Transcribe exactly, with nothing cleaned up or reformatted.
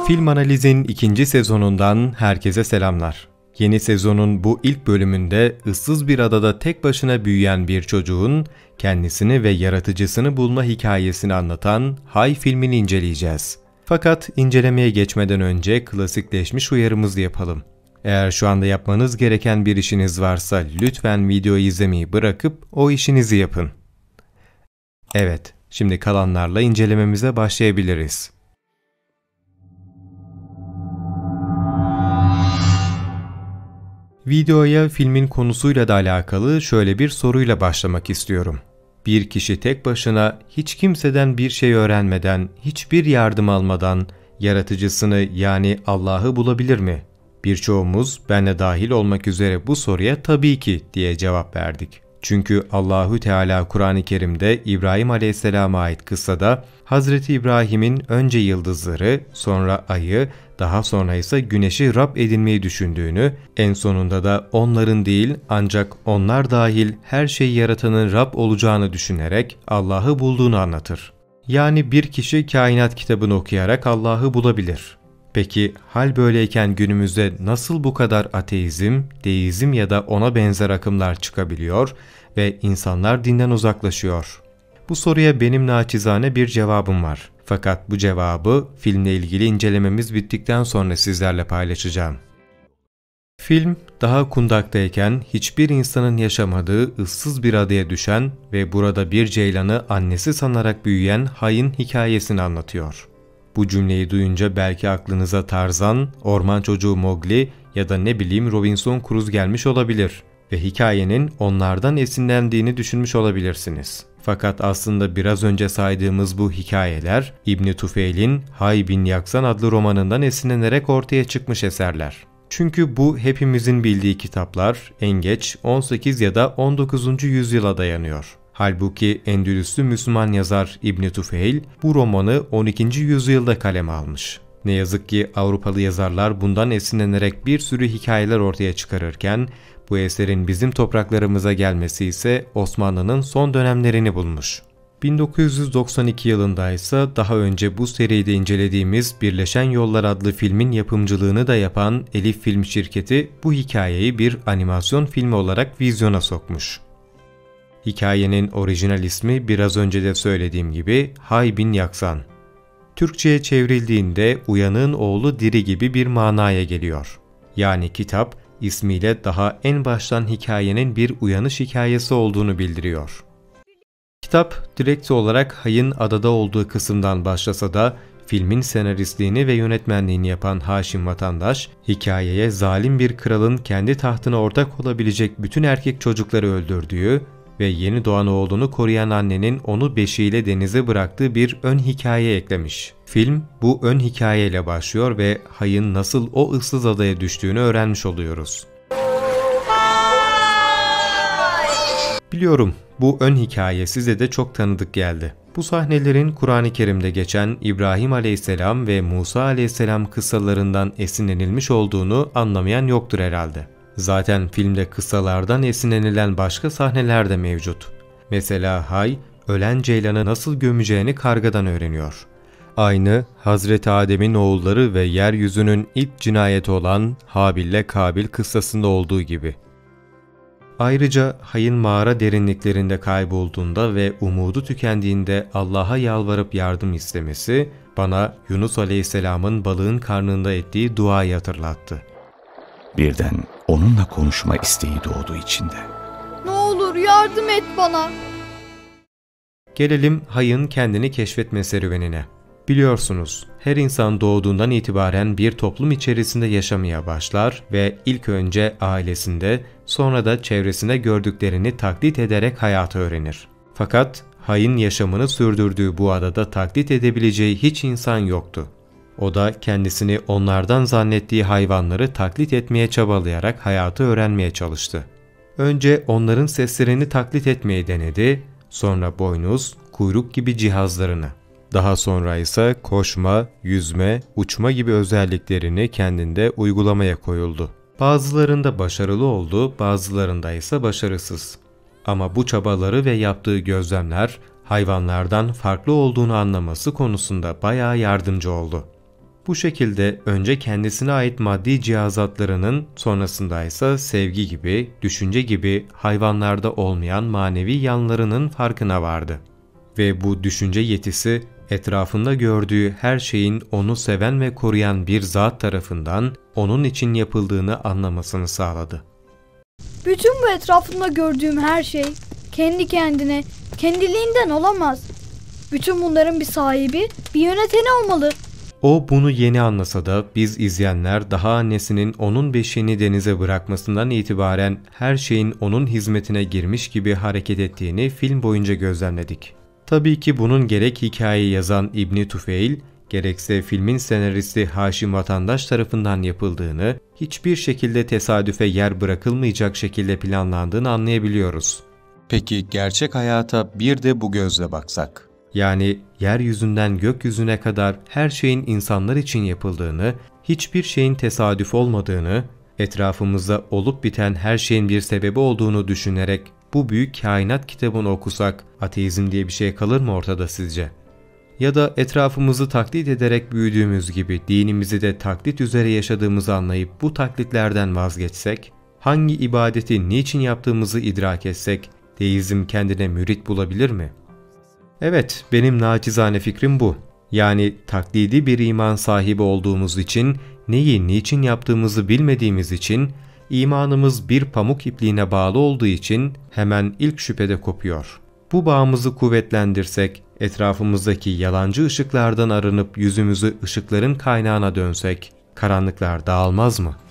Film Analiz'in ikinci sezonundan herkese selamlar. Yeni sezonun bu ilk bölümünde ıssız bir adada tek başına büyüyen bir çocuğun kendisini ve yaratıcısını bulma hikayesini anlatan Hay filmini inceleyeceğiz. Fakat incelemeye geçmeden önce klasikleşmiş uyarımızı yapalım. Eğer şu anda yapmanız gereken bir işiniz varsa lütfen videoyu izlemeyi bırakıp o işinizi yapın. Evet, şimdi kalanlarla incelememize başlayabiliriz. Videoya filmin konusuyla da alakalı şöyle bir soruyla başlamak istiyorum. Bir kişi tek başına hiç kimseden bir şey öğrenmeden, hiçbir yardım almadan yaratıcısını yani Allah'ı bulabilir mi? Birçoğumuz ben de dahil olmak üzere bu soruya tabii ki diye cevap verdik. Çünkü Allahü Teala Kur'an-ı Kerim'de İbrahim Aleyhisselam'a ait kıssada Hazreti İbrahim'in önce yıldızları, sonra ayı, daha sonra ise güneşi Rab edinmeyi düşündüğünü, en sonunda da onların değil ancak onlar dahil her şeyi yaratanın Rab olacağını düşünerek Allah'ı bulduğunu anlatır. Yani bir kişi kainat kitabını okuyarak Allah'ı bulabilir. Peki hal böyleyken günümüzde nasıl bu kadar ateizm, deizm ya da ona benzer akımlar çıkabiliyor ve insanlar dinden uzaklaşıyor? Bu soruya benim naçizane bir cevabım var. Fakat bu cevabı filmle ilgili incelememiz bittikten sonra sizlerle paylaşacağım. Film, daha kundaktayken hiçbir insanın yaşamadığı ıssız bir adaya düşen ve burada bir ceylanı annesi sanarak büyüyen Hay'ın hikayesini anlatıyor. Bu cümleyi duyunca belki aklınıza Tarzan, Orman Çocuğu Mowgli ya da ne bileyim Robinson Crusoe gelmiş olabilir ve hikayenin onlardan esinlendiğini düşünmüş olabilirsiniz. Fakat aslında biraz önce saydığımız bu hikayeler İbn Tufeil'in Hay bin Yaksan adlı romanından esinlenerek ortaya çıkmış eserler. Çünkü bu hepimizin bildiği kitaplar en geç on sekiz ya da on dokuzuncu yüzyıla dayanıyor. Halbuki Endülüslü Müslüman yazar İbn Tufeil bu romanı on ikinci yüzyılda kaleme almış. Ne yazık ki Avrupalı yazarlar bundan esinlenerek bir sürü hikayeler ortaya çıkarırken bu eserin bizim topraklarımıza gelmesi ise Osmanlı'nın son dönemlerini bulmuş. bin dokuz yüz doksan iki yılında ise daha önce bu seride incelediğimiz Birleşen Yollar adlı filmin yapımcılığını da yapan Elif Film şirketi bu hikayeyi bir animasyon filmi olarak vizyona sokmuş. Hikayenin orijinal ismi biraz önce de söylediğim gibi Hay bin Yaksan. Türkçe'ye çevrildiğinde uyanığın oğlu diri gibi bir manaya geliyor. Yani kitap ismiyle daha en baştan hikayenin bir uyanış hikayesi olduğunu bildiriyor. Kitap direkt olarak Hay'ın adada olduğu kısımdan başlasa da filmin senaristliğini ve yönetmenliğini yapan Haşim Vatandaş, hikayeye zalim bir kralın kendi tahtına ortak olabilecek bütün erkek çocukları öldürdüğü ve yeni doğan oğlunu koruyan annenin onu beşiğiyle denize bıraktığı bir ön hikaye eklemiş. Film bu ön hikayeyle başlıyor ve Hay'ın nasıl o ıssız adaya düştüğünü öğrenmiş oluyoruz. Biliyorum bu ön hikaye size de çok tanıdık geldi. Bu sahnelerin Kur'an-ı Kerim'de geçen İbrahim Aleyhisselam ve Musa Aleyhisselam kıssalarından esinlenilmiş olduğunu anlamayan yoktur herhalde. Zaten filmde kıssalardan esinlenilen başka sahneler de mevcut. Mesela Hay, ölen ceylanı nasıl gömeceğini kargadan öğreniyor. Aynı Hazreti Adem'in oğulları ve yeryüzünün ilk cinayeti olan Habil ile Kabil kıssasında olduğu gibi. Ayrıca Hay'ın mağara derinliklerinde kaybolduğunda ve umudu tükendiğinde Allah'a yalvarıp yardım istemesi bana Yunus Aleyhisselam'ın balığın karnında ettiği duayı hatırlattı. Birden onunla konuşma isteği doğdu içinde. Ne olur yardım et bana. Gelelim Hay'ın kendini keşfetme serüvenine. Biliyorsunuz, her insan doğduğundan itibaren bir toplum içerisinde yaşamaya başlar ve ilk önce ailesinde, sonra da çevresinde gördüklerini taklit ederek hayatı öğrenir. Fakat Hay'ın yaşamını sürdürdüğü bu adada taklit edebileceği hiç insan yoktu. O da kendisini onlardan zannettiği hayvanları taklit etmeye çabalayarak hayatı öğrenmeye çalıştı. Önce onların seslerini taklit etmeyi denedi, sonra boynuz, kuyruk gibi cihazlarını. Daha sonra ise koşma, yüzme, uçma gibi özelliklerini kendinde uygulamaya koyuldu. Bazılarında başarılı oldu, bazılarında ise başarısız. Ama bu çabaları ve yaptığı gözlemler hayvanlardan farklı olduğunu anlaması konusunda bayağı yardımcı oldu. Bu şekilde önce kendisine ait maddi cihazatlarının, sonrasında ise sevgi gibi, düşünce gibi hayvanlarda olmayan manevi yanlarının farkına vardı. Ve bu düşünce yetisi, etrafında gördüğü her şeyin onu seven ve koruyan bir zat tarafından onun için yapıldığını anlamasını sağladı. Bütün bu etrafımda gördüğüm her şey kendi kendine, kendiliğinden olamaz. Bütün bunların bir sahibi, bir yöneteni olmalı. O bunu yeni anlasa da biz izleyenler daha annesinin onun beşiğini denize bırakmasından itibaren her şeyin onun hizmetine girmiş gibi hareket ettiğini film boyunca gözlemledik. Tabii ki bunun gerek hikayeyi yazan İbn Tufeil, gerekse filmin senaristi Haşim Vatandaş tarafından yapıldığını, hiçbir şekilde tesadüfe yer bırakılmayacak şekilde planlandığını anlayabiliyoruz. Peki gerçek hayata bir de bu gözle baksak? Yani yeryüzünden gökyüzüne kadar her şeyin insanlar için yapıldığını, hiçbir şeyin tesadüf olmadığını, etrafımızda olup biten her şeyin bir sebebi olduğunu düşünerek bu büyük kainat kitabını okusak, ateizm diye bir şey kalır mı ortada sizce? Ya da etrafımızı taklit ederek büyüdüğümüz gibi dinimizi de taklit üzere yaşadığımızı anlayıp bu taklitlerden vazgeçsek, hangi ibadeti niçin yaptığımızı idrak etsek, deizm kendine mürit bulabilir mi? Evet, benim naçizane fikrim bu. Yani taklidi bir iman sahibi olduğumuz için, neyi niçin yaptığımızı bilmediğimiz için, imanımız bir pamuk ipliğine bağlı olduğu için hemen ilk şüphede kopuyor. Bu bağımızı kuvvetlendirsek, etrafımızdaki yalancı ışıklardan arınıp yüzümüzü ışıkların kaynağına dönsek, karanlıklar dağılmaz mı?